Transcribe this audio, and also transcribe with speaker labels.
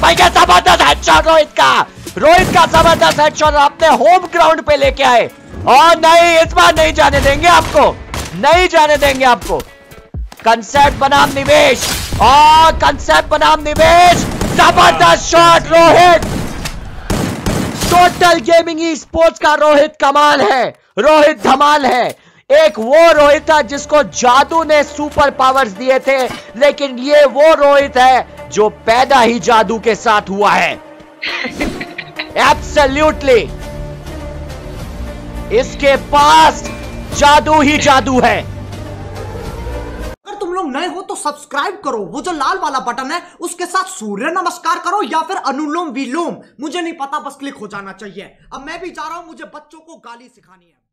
Speaker 1: भाई का जबरदस्त हेडशॉट रोहित का जबरदस्त हेडशॉट अपने होम ग्राउंड पे लेके आए। और नहीं, इस बार नहीं जाने देंगे आपको। कंसेप्ट बनाम निवेश, जबरदस्त shot Rohit. Total gaming esports का रोहित कमाल है, रोहित धमाल है। एक वो रोहित था जिसको जादू ने सुपर पावर्स दिए थे, लेकिन ये वो रोहित है जो पैदा ही जादू के साथ हुआ है। एब्सोल्युटली, इसके पास जादू ही जादू है।
Speaker 2: अगर तुम लोग नए हो तो सब्सक्राइब करो, वो जो लाल वाला बटन है उसके साथ सूर्य नमस्कार करो या फिर अनुलोम विलोम, मुझे नहीं पता, बस क्लिक हो जाना चाहिए। अब मैं भी जा रहा हूं, मुझे बच्चों को गाली सिखानी है।